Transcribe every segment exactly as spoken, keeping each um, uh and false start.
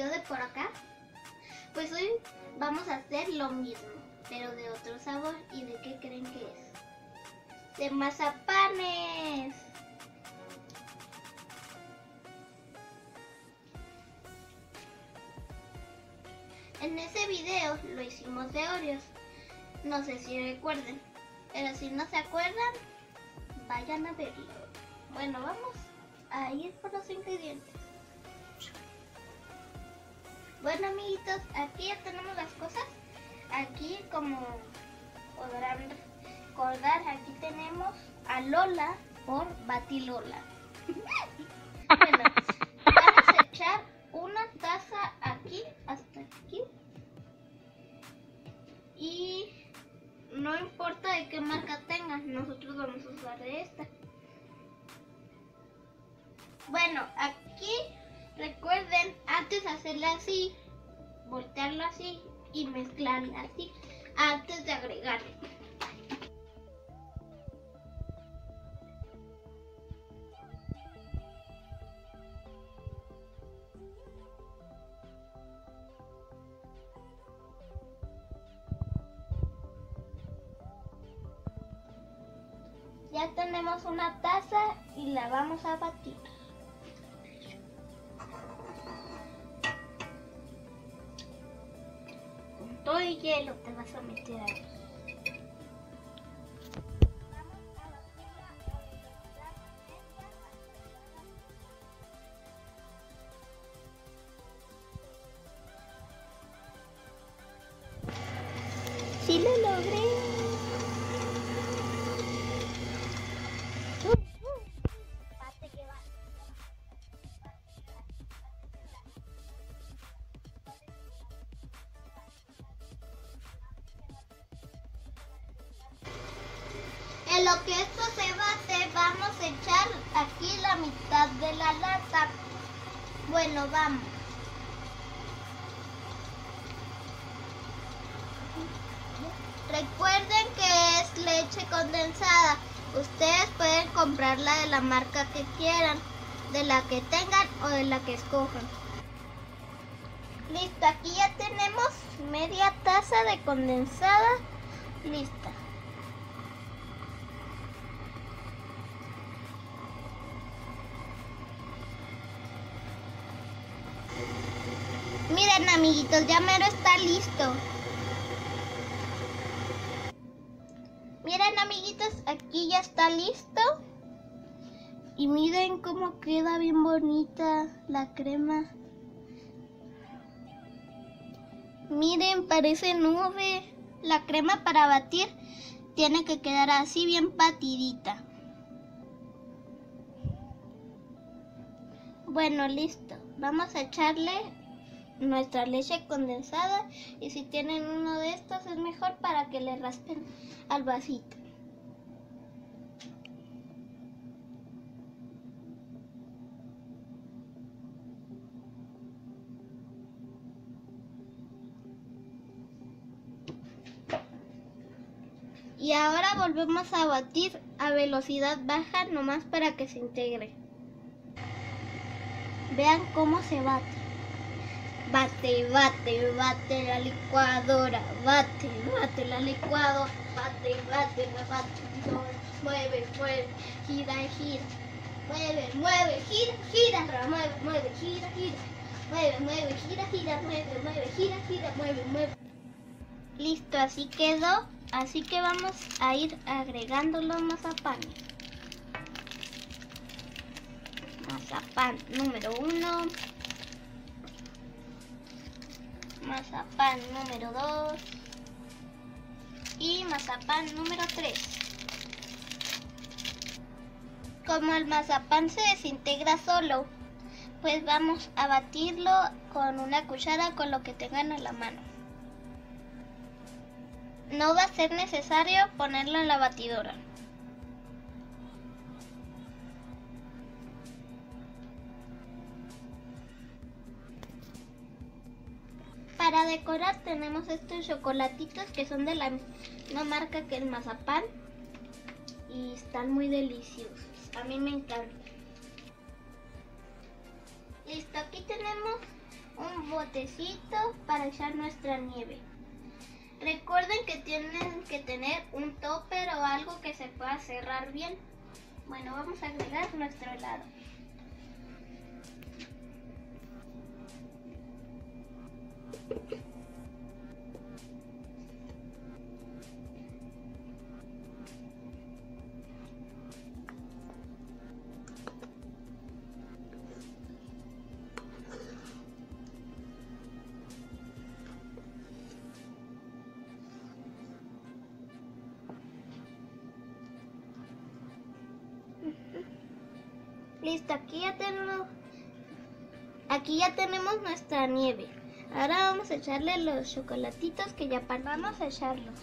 video de por acá. Pues hoy vamos a hacer lo mismo, pero de otro sabor. ¿Y de qué creen que es? De mazapanes. En ese video lo hicimos de Oreos. No sé si recuerden, pero si no se acuerdan, vayan a verlo. Bueno, vamos a ir por los ingredientes. Bueno, amiguitos, aquí ya tenemos las cosas. Aquí, como podrán recordar, aquí tenemos a Lola por Batilola. Bueno, vamos a echar una taza aquí, hasta aquí. Y no importa de qué marca tengan, nosotros vamos a usar de esta. Bueno, aquí recuerden antes hacerla así, voltearlo así y mezclarla así antes de agregarle. Ya tenemos una taza y la vamos a batir. Con todo el hielo te vas a meter ahí. ¡Sí lo logré! En lo que esto se bate, vamos a echar aquí la mitad de la lata. Bueno, vamos. Recuerden que es leche condensada. Ustedes pueden comprarla de la marca que quieran, de la que tengan o de la que escojan. Listo, aquí ya tenemos media taza de condensada lista. Miren, amiguitos, ya mero está listo. Miren, amiguitos, aquí ya está listo. Y miren cómo queda bien bonita la crema. Miren, parece nube. La crema para batir tiene que quedar así bien batidita. Bueno, listo. Vamos a echarle nuestra leche condensada, y si tienen uno de estos es mejor para que le raspen al vasito. Y ahora volvemos a batir a velocidad baja nomás para que se integre. Vean cómo se bate. Bate, bate, bate la licuadora, bate, bate la licuadora, bate, bate la batidora, mueve, mueve, gira, gira, mueve, mueve, gira, gira, mueve, mueve, gira, gira, mueve, mueve, gira, gira, mueve, mueve, gira, gira, mueve, mueve. Listo, así quedó, así que vamos a ir agregando los mazapanes. Mazapán número uno. Mazapán número dos y mazapán número tres. Como el mazapán se desintegra solo, pues vamos a batirlo con una cuchara, con lo que tengan a la mano. No va a ser necesario ponerlo en la batidora. Para decorar tenemos estos chocolatitos que son de la misma marca que el mazapán y están muy deliciosos. A mí me encantan. Listo, aquí tenemos un botecito para echar nuestra nieve. Recuerden que tienen que tener un topper o algo que se pueda cerrar bien. Bueno, vamos a agregar nuestro helado. Listo, aquí ya tenemos, aquí ya tenemos nuestra nieve. Ahora vamos a echarle los chocolatitos que ya partimos. Vamos a echarlos.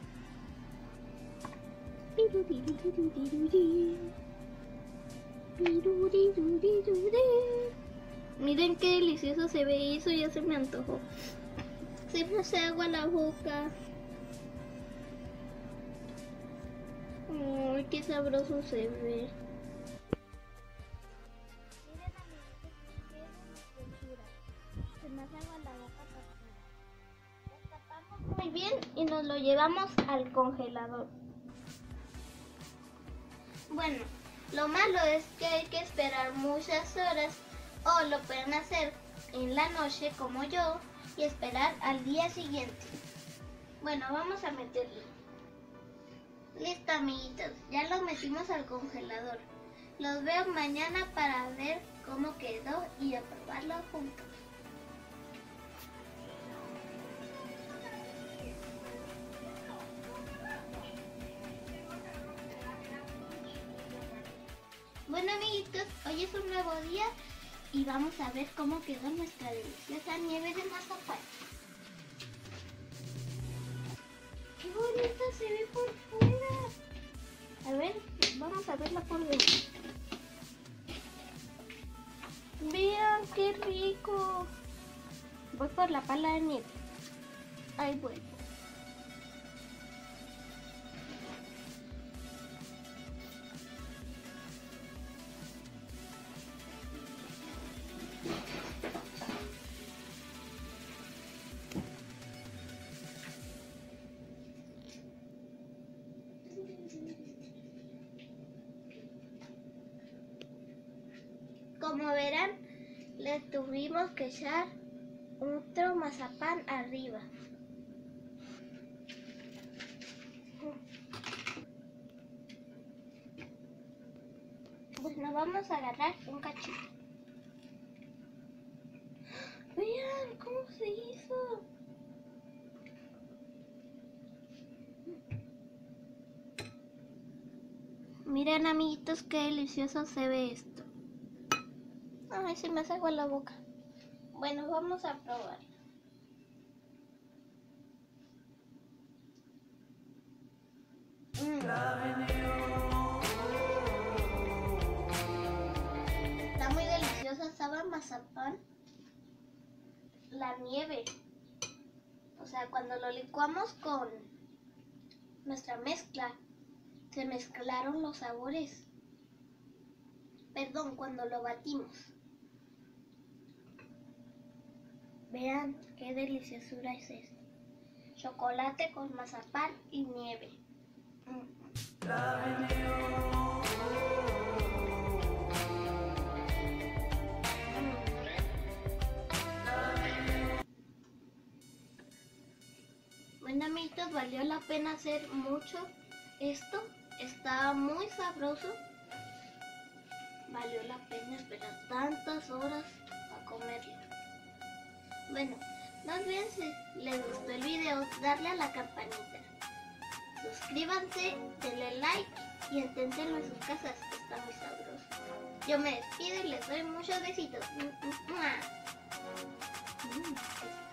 Miren qué delicioso se ve eso, ya se me antojó. Se me hace agua la boca. Ay, qué sabroso se ve. Muy bien, y nos lo llevamos al congelador. Bueno, lo malo es que hay que esperar muchas horas, o lo pueden hacer en la noche como yo y esperar al día siguiente. Bueno, vamos a meterlo. Listo, amiguitos, ya lo metimos al congelador. Los veo mañana para ver cómo quedó y a probarlo juntos. Bueno, amiguitos, hoy es un nuevo día y vamos a ver cómo quedó nuestra deliciosa nieve de mazapán. ¡Qué bonita se ve por fuera! A ver, vamos a verla por dentro. ¡Vean qué rico! Voy por la pala de nieve. Ahí vuelvo. Como verán, le tuvimos que echar otro mazapán arriba. Bueno, vamos a agarrar un cachito. Vean cómo se hizo. Miren, amiguitos, qué delicioso se ve esto. Ay, se me hace agua la boca. Bueno, vamos a probar. Mm. Está muy deliciosa, sabe mazapán. La nieve. O sea, cuando lo licuamos con nuestra mezcla, se mezclaron los sabores. Perdón, cuando lo batimos. Vean qué deliciosura es esto. Chocolate con mazapán y nieve. Mm. Bueno, amiguitos, valió la pena hacer mucho esto. Estaba muy sabroso. Valió la pena esperar tantas horas a comerlo. Bueno, no olviden, si les gustó el video, darle a la campanita. Suscríbanse, denle like y inténtenlo en sus casas, que está muy sabroso. Yo me despido y les doy muchos besitos. ¡Mua! Mm.